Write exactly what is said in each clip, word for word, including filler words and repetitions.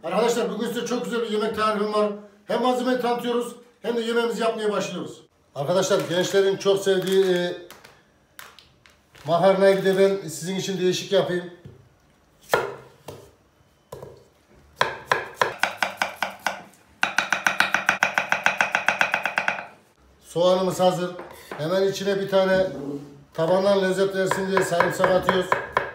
Arkadaşlar bugün size çok güzel bir yemek tarifim var. Hem malzemeyi tanıtıyoruz hem de yemeğimizi yapmaya başlıyoruz. Arkadaşlar gençlerin çok sevdiği e, makarnayı bir de ben sizin için değişik yapayım. Soğanımız hazır. Hemen içine bir tane tabandan lezzet versin diye sarımsak atıyoruz.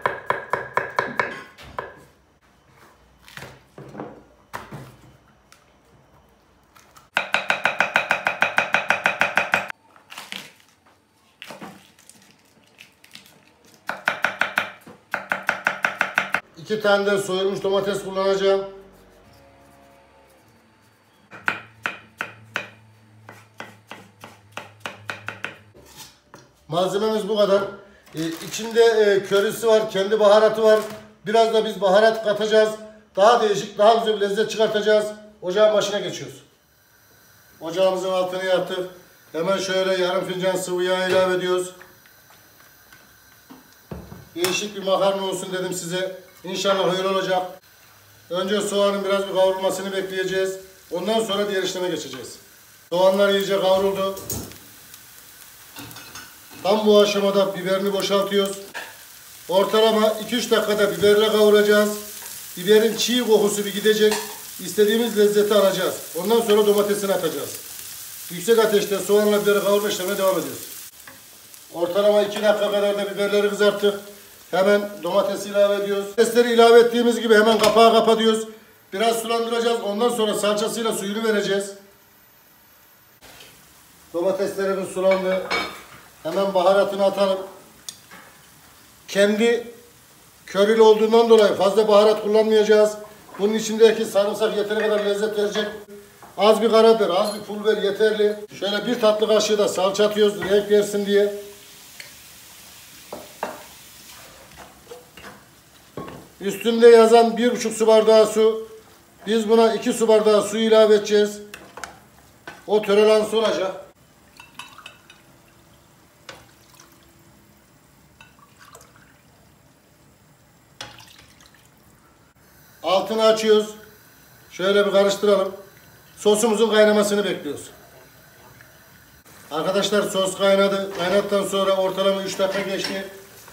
İki tane de soyulmuş domates kullanacağım. Malzememiz bu kadar. Ee, içinde e, körisi var, kendi baharatı var. Biraz da biz baharat katacağız. Daha değişik, daha güzel bir lezzet çıkartacağız. Ocağın başına geçiyoruz. Ocağımızın altını yaktık. Hemen şöyle yarım fincan sıvı yağ ilave ediyoruz. Değişik bir makarna olsun dedim size. İnşallah öyle olacak. Önce soğanın biraz bir kavrulmasını bekleyeceğiz. Ondan sonra diğer işleme geçeceğiz. Soğanlar iyice kavruldu. Tam bu aşamada biberini boşaltıyoruz. Ortalama iki üç dakikada biberle kavuracağız. Biberin çiğ kokusu bir gidecek. İstediğimiz lezzeti alacağız. Ondan sonra domatesini atacağız. Yüksek ateşte soğanla biberi kavurma işlemine devam ediyoruz. Ortalama iki dakika kadar da biberleri kızarttık. Hemen domatesi ilave ediyoruz. Domatesleri ilave ettiğimiz gibi hemen kapağı kapatıyoruz. Biraz sulandıracağız. Ondan sonra salçasıyla suyunu vereceğiz. Domateslerimiz sulandı. Hemen baharatını atalım. Kendi körili olduğundan dolayı fazla baharat kullanmayacağız. Bunun içindeki sarımsak yeteri kadar lezzet verecek. Az bir karabiber, az bir pul biber yeterli. Şöyle bir tatlı kaşığı da salça atıyoruz renk versin diye. Üstünde yazan bir buçuk su bardağı su. Biz buna iki su bardağı su ilave edeceğiz. O törelansı olacak. Altını açıyoruz. Şöyle bir karıştıralım. Sosumuzun kaynamasını bekliyoruz. Arkadaşlar sos kaynadı. Kaynattıktan sonra ortalama üç dakika geçti.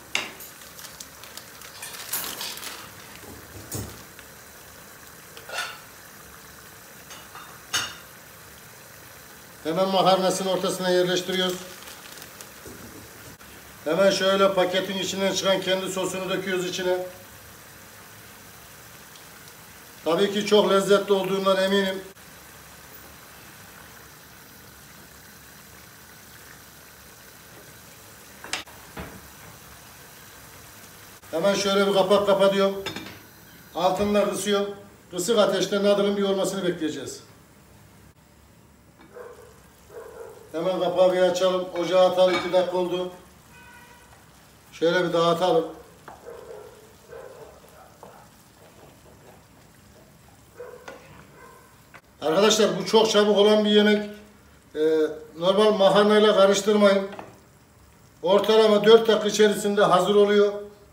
Hemen makarnasının ortasına yerleştiriyoruz. Hemen şöyle paketin içinden çıkan kendi sosunu döküyoruz içine. Tabii ki çok lezzetli olduğundan eminim. Hemen şöyle bir kapak kapatıyorum. Altını da kısıyorum. Kısık ateşte nadılın bir olmasını bekleyeceğiz. Hemen kapağı bir açalım. Ocağa atalım. iki dakika oldu. Şöyle bir dağıtalım. Arkadaşlar bu çok çabuk olan bir yemek. Ee, normal makarnayla karıştırmayın. Ortalama dört dakika içerisinde hazır oluyor.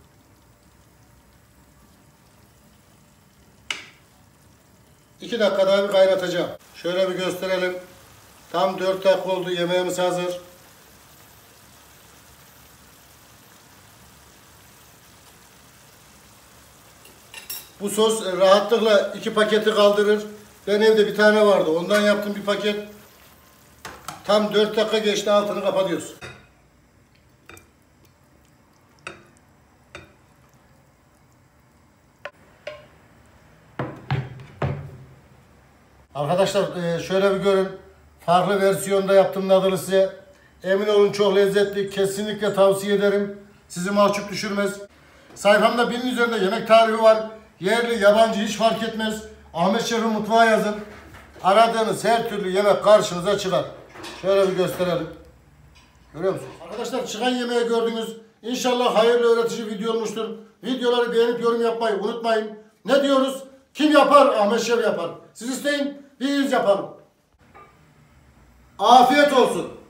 iki dakika daha bir kaynatacağım. Şöyle bir gösterelim. Tam dört dakika oldu. Yemeğimiz hazır. Bu sos rahatlıkla iki paketi kaldırır. Ben evde bir tane vardı. Ondan yaptım bir paket. Tam dört dakika geçti. Altını kapatıyoruz. Arkadaşlar şöyle bir görün. Farklı versiyonda yaptım nadırı size. Emin olun çok lezzetli. Kesinlikle tavsiye ederim. Sizi mahcup düşürmez. Sayfamda binin üzerinde yemek tarifi var. Yerli, yabancı hiç fark etmez. Ahmet Şef'in mutfağı yazın. Aradığınız her türlü yemek karşınıza çıkar. Şöyle bir gösterelim. Görüyor musunuz? Arkadaşlar çıkan yemeği gördünüz. İnşallah hayırlı öğretici video olmuştur. Videoları beğenip yorum yapmayı unutmayın. Ne diyoruz? Kim yapar? Ahmet Şef yapar. Siz isteyin, biz yapalım. Afiyet olsun.